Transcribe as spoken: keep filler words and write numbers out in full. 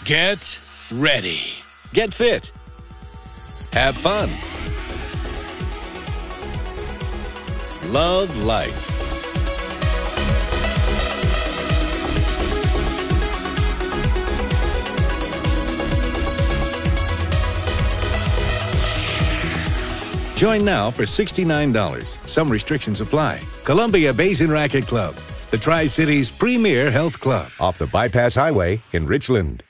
Get ready. Get fit. Have fun. Love life. Join now for sixty-nine dollars. Some restrictions apply. Columbia Basin Racket Club, the Tri-Cities premier health club. Off the Bypass Highway in Richland.